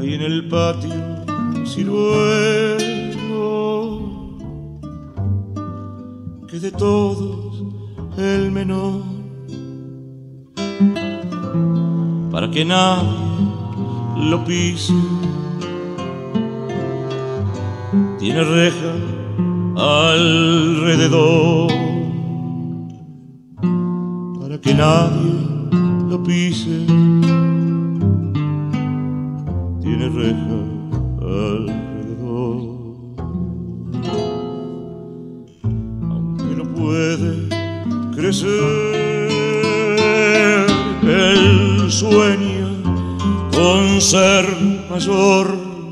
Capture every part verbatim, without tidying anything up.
Hay en el patio un ciruelo que de todos el menor, para que nadie lo pise. Tiene reja alrededor para que nadie lo pise. Tiene reja alrededor, aunque no puede crecer, él sueña con ser mayor,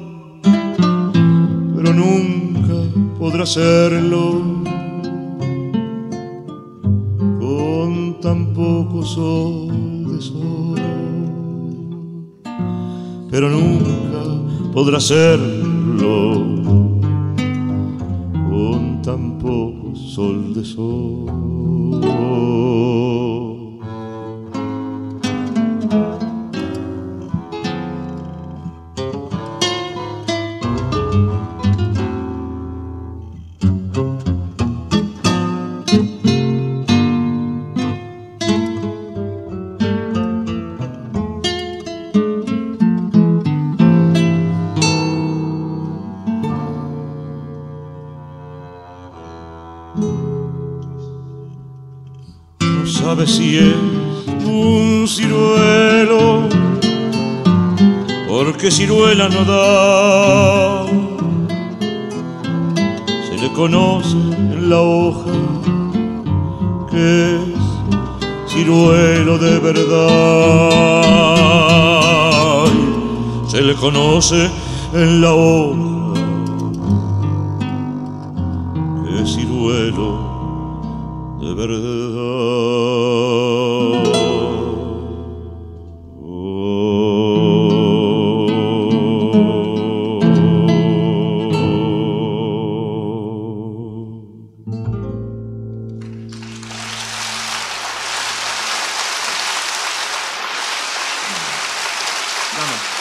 pero nunca podrá serlo con tan poco sol de sol, pero nunca podrá serlo con tan poco sol de sol. No sabe si es un ciruelo, porque ciruela no da. Se le conoce en la hoja que es ciruelo de verdad. Se le conoce en la hoja que es ciruelo de verdad. Vamos.